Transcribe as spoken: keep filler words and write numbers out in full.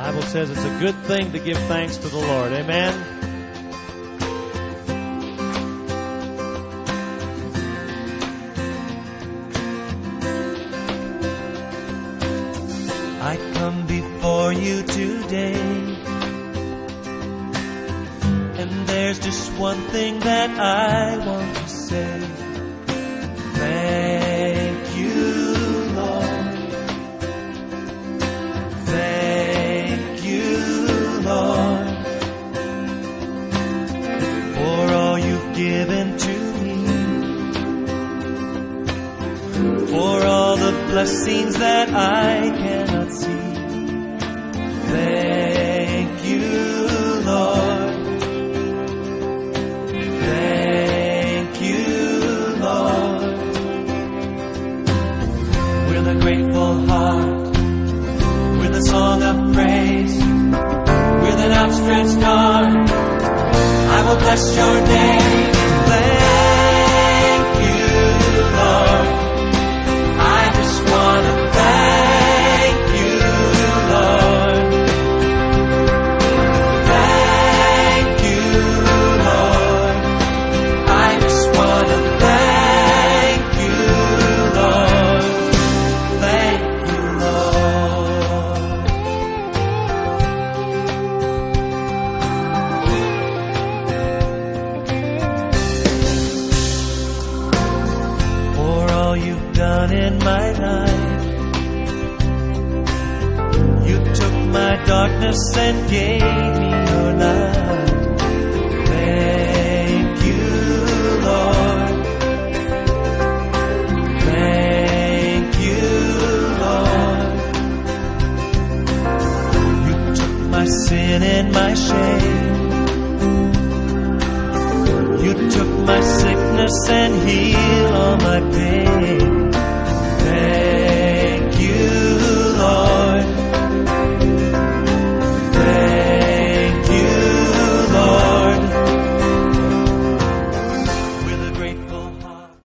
Bible says it's a good thing to give thanks to the Lord. Amen? I come before you today, and there's just one thing that I want to say. Thank you, Lord. Thank you, Lord, for all you've given to me, for all the blessings that I cannot see. Thank you, Lord. Thank you, Lord. With a grateful heart, with a song of praise, with an outstretched arm, I will bless your name. Thank you, Lord. I just want to thank you, Lord. Thank you, Lord. I just want to thank you, Lord. Thank you, Lord. For all you've done in my life, you took my darkness and gave me your light. Thank you, Lord. Thank you, Lord. You took my sin and my shame. You took my sickness and healed all my pain.